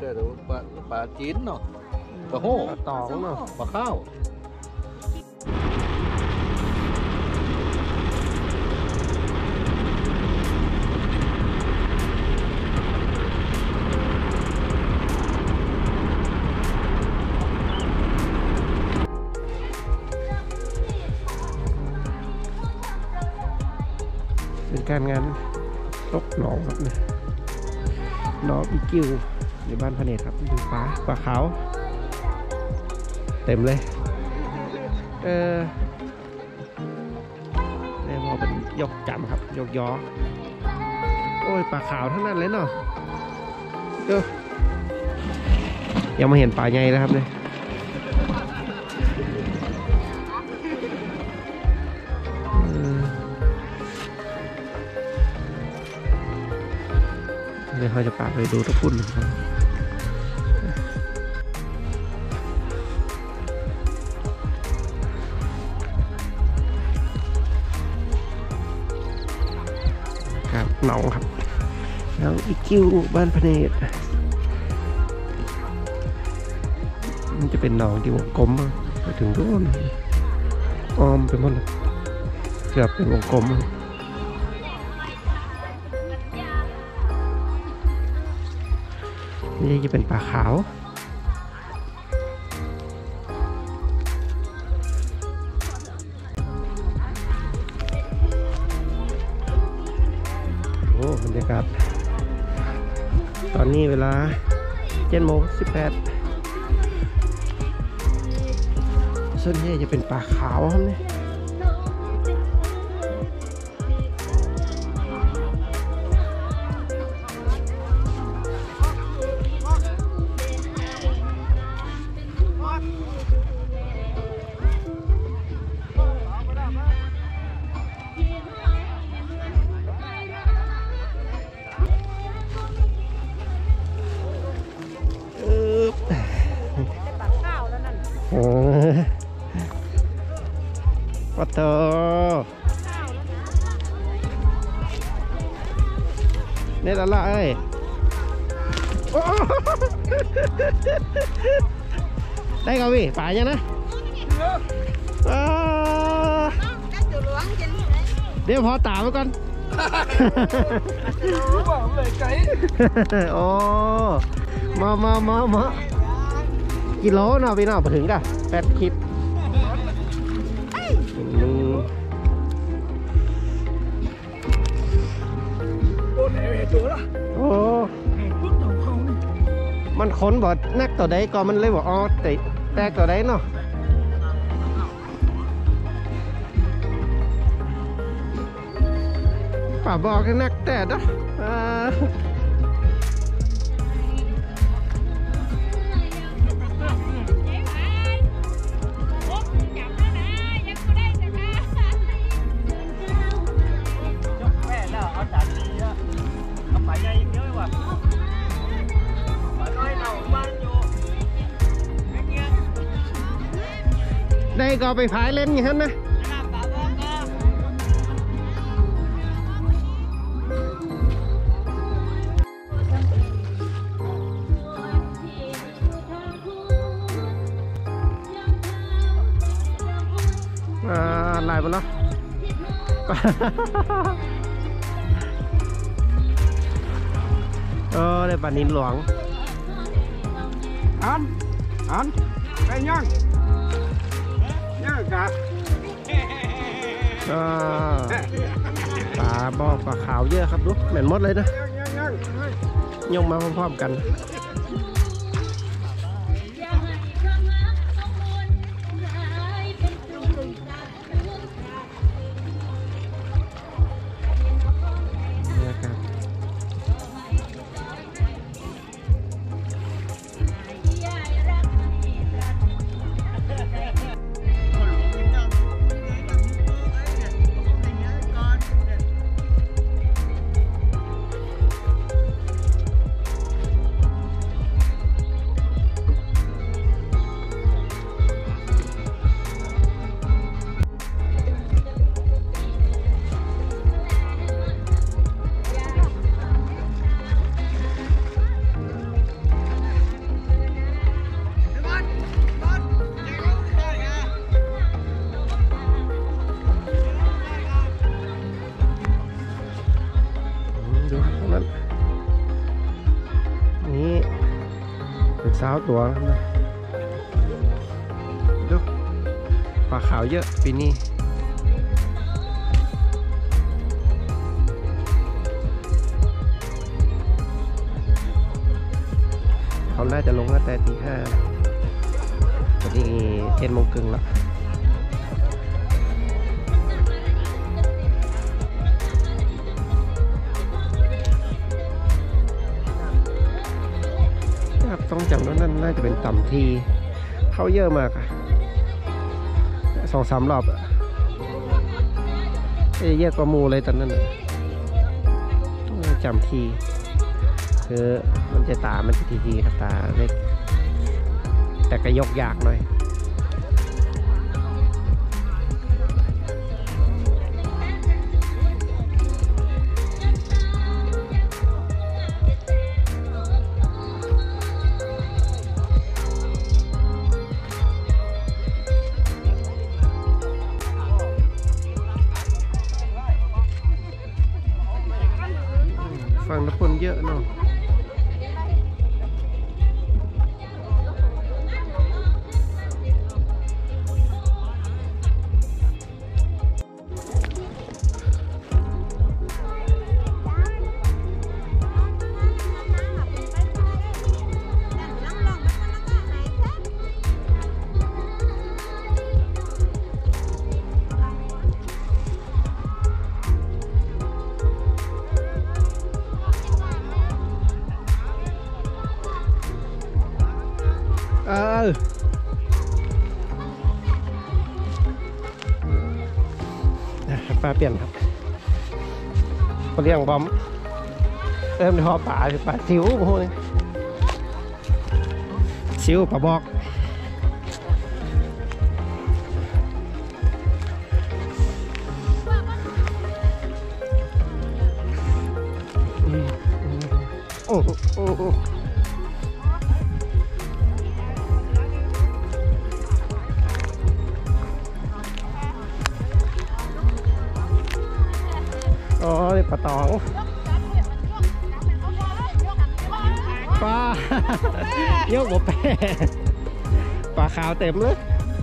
ได้แต่ปลาจีนเนาะปลาโห่ปลาตองเนาะปลาข้าวเป็นการงานตกหนองครับเนี่ยหนองอีกิ้วในบ้านพระเนตรครับดูปลาขาวเต็มเลยเนี่ยพอเป็นยกจำครับยกยอโอ้ยปลาขาวทั้งนั้นเลยเนาะยังมาเห็นปลาใหญ่แล้วครับเนี่ยเดี๋ยวเราจะพาไปดูตะพุ่นครับครับหนองครับแล้วอีกิ้วบ้านพระเนตรมันจะเป็นหนองที่วงกลมไปถึงโน่นอ้อมไปหมดเลยเกือบเป็นวงกลมนี่จะเป็นปลาขาวโอ้บรรยากาศตอนนี้เวลา7:18ส่วนใหญ่จะเป็นปลาขาวครับเนี่ยปัตเตอร์เนี่ยละเอ้ยได้ก็พี่ป่ายังนะเดี๋ยวพอตามไว้ก่อนโอ้มากิโลเนาะพี่น้องไปถึงกัน8 คลิปโอ้มันขนบอดนักต่อใดก็มันเลยบอกอ๋อแตกต่อใดเนาะป่าบอกนักแต่เนาะได้ก็ไปพายเล่นอย่างนั้นนะลายมันเนาะได้ปลานิลหลวงอันไปย่างกับปลาบอกปลาขาวเยอะครับดูเหม็นหมดเลยนะยกมาพร้อมๆกันนั้นนี่เป็นสาวตัวนะดูปลาขาวเยอะปีนี้เขาน่าจะลงตั้งแต่ตี 5ตอนนี้10 โมงครึ่งละต้องจำว่านั่นน่าจะเป็นต่ำทีเข้าเยอะมากอะ2-3 รอบอะเยอะกว่ามูเลยตอนนั้นจำทีคือมันจะตามันจะทีครับตาเล็กแต่ก็ยกยากหน่อยฝั่งละคนเยอะเนาะปลาเปลี่ยนครับเขาเรียกบอมเริ่มทอปลาปลาซิวพวกนี้ซิวปลาบอกอ๋อนี่ปลาตองปลายกหัวแปะปลาขาวเต็มเลย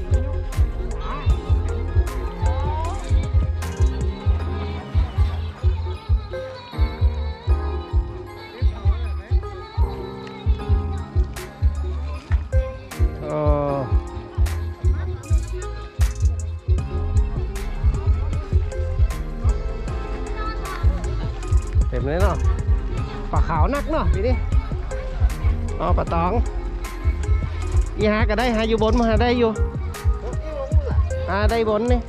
เต็มเลยเนาะปลาขาวนักเนาะทีนี้อ๋อปลาตองอีหาก็ได้หาอยู่บนมาหาได้อยู่ได้บนนี่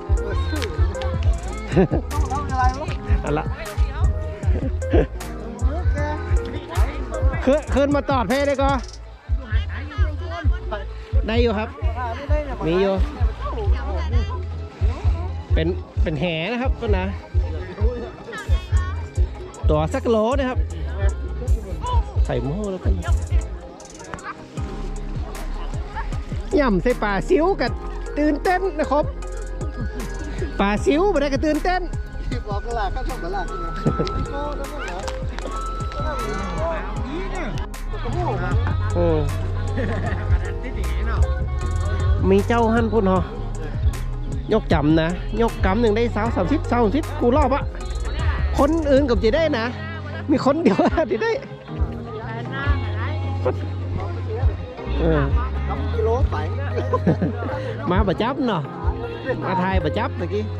อะไรขึ้นมาตอดเพได้ก็ได้อยู่ครับมีอยู่เป็นแหนะครับก็นะตัวสักโลนะครับใส่หม้อแล้วกันย่ำใส่ปลาซิวกับตื่นเต้นนะครับปลาซิวมาได้กับตื่นเต้นบอกกระลาข้าวต้มกระลามีเจ้าหันพุ่นเหรอยกจำนะยกกำหนึ่งได้30 กูรอบอะคนอื่นกับจะได้นะมีคนเดียวที่ได้กิโลไปมาบะจับเนาะมาไทยบะจับเมื่อกี้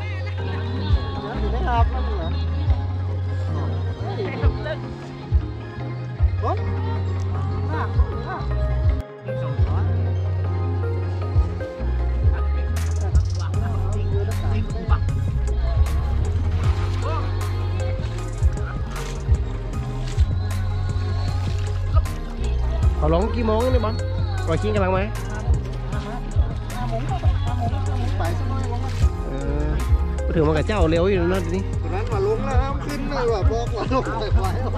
เขาลงกี่โมงนี่บอลรอยขี้กำลังไหมถึงมากับเจ้าเร็วอยู่นั่นนี่ตอนนั้นมาลงแล้วขึ้นเลยว่ะบอกว่าลงไป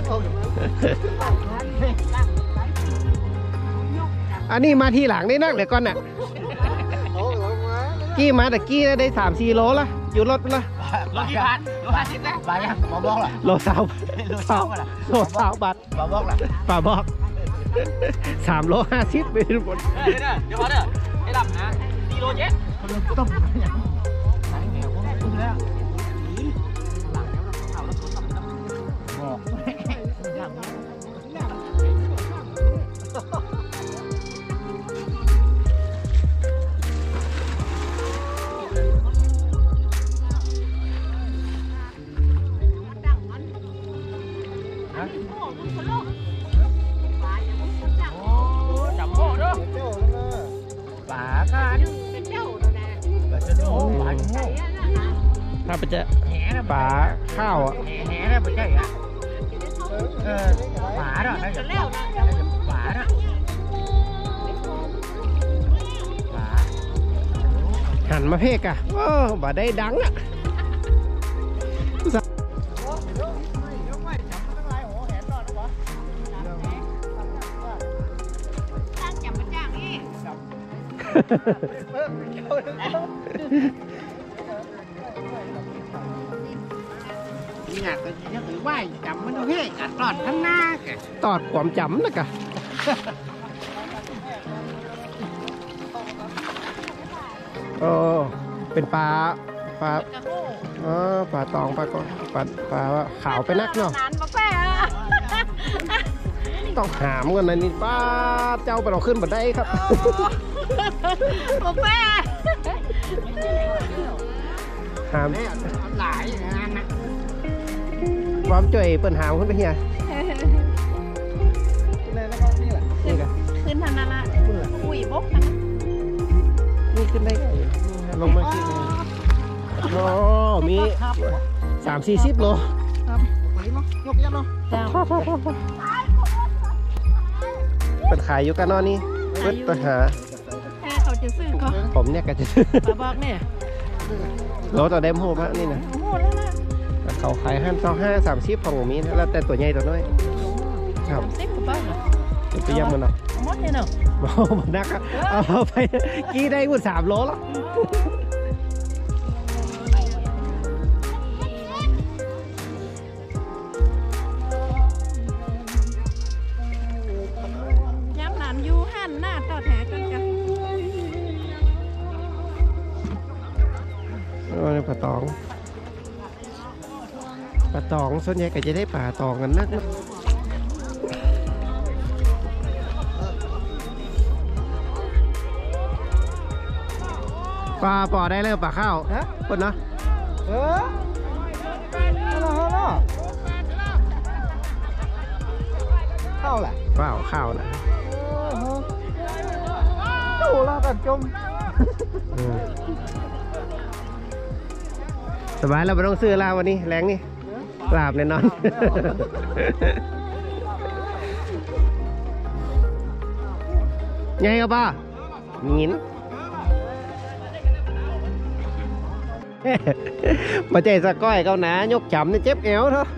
อันนี้มาทีหลังได้นั่งเดี๋ยวก่อนน่ะกี้มาแต่กี้ได้3-4 โลละอยู่รถละรถกี่บาทรถ50นะบาทยังบาบอกล่ะโลสาวโลสาวล่ะโลสาวบาทบาบอกล่ะป่าบอก3 โล 50ไปทุกคนเดี๋ยวพอเด้อไอ้ลำนะ4 โลเจ๊ต้มอย่างไหนแหวพุ่งแล้วหลังแล้วเราเอาแล้วตัวต้มบอกอย่างนี้จับโบ้เด้อป่าข้านี่ป่าจะโบ้ป่าจะโบ้ถ้าไปจะแหนะป่าข้าวอ่ะแหนะไม่ใช่อ่ะป่าเนาะน่าจะป่าเนาะป่าหันมาเพกอ่ะบ่ได้ดังอ่ะอยากจะถือว่าจำมันโอเคกัดตอดข้างหน้าแกตอดความจำนะกะเป็นปลาปลาปลาตองปลาขาวไปนักเนาะต้องหามกันนะนี่ป้าเจ้าไปเราขึ้นบันไดครับหามหลายอย่างนั้นนะความจ่อยเปิดหามขึ้นไปเฮียนี่กันขึ้นทันนั่นละอุ้ยบกนะนี่ขึ้นได้ไงลงมาขึ้นโอ้มี30-40 โลยกยันเนาะเป็นขายอยู่กันนอนนี่เปิดปัญหาแค่เขาจะซื้อก็ผมเนี่ยก็จะมาบอกเนี่ยโลต่อเดมโฮมะนี่นะโอ้โหแล้วนะเขาขาย25-30ของผมมีนะแล้วแต่ตัวใหญ่ตัวน้อยครับ 30กับบ้านเหรอจะไปย่ำมันเนาะหมดเลยเนาะโอ้โหนักอะเอาไปกี่ได้กู3 โลแล้วย้ำหลานอยู่หันหน้าต่อแถกันกันปลาตองส่วนใหญ่ก็จะได้ปลาตองกันนักนะปลาปอได้เลยปลาข้าวคนเนาะข้าวแหละเปล่าข้าวนะโอ้เราแบบจมสบายเราไม่ต้องซื้อลาวันนี้แรงนี่ลาบแน่นอน ไงครับป้างิน มาใจสะก้อยเกาหนายกจำนี่เจ็บเอวเถอะ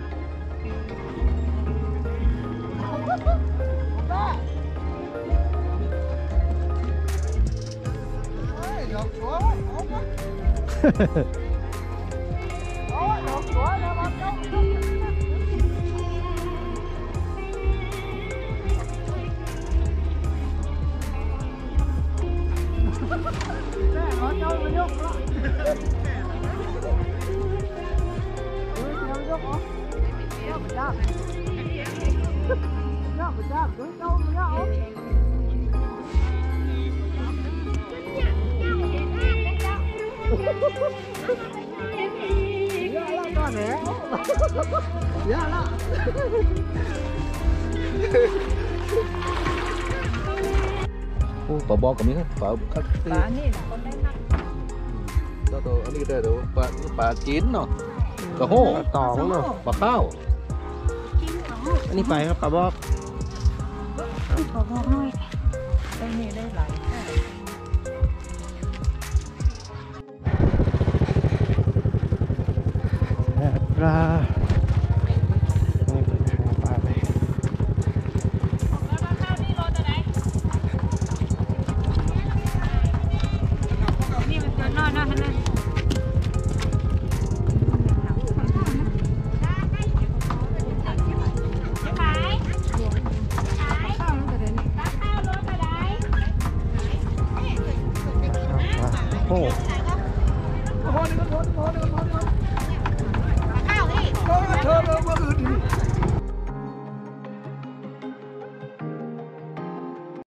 ปลาบอกกับนี้ครับปลาคัดตีปลานี่คนได้ทักตัวอันนี้ก็ได้เดี๋ยวปลาจีนเนาะกระโห้ปลาตองเนาะปลาข้าวอันนี้ไปครับปลาบอกขอบอกหน่อยได้นี่ได้หลายแค่ปลานี่เปิดหาปลาไปนี่มันตัวน้อยนะท่านนั่นโห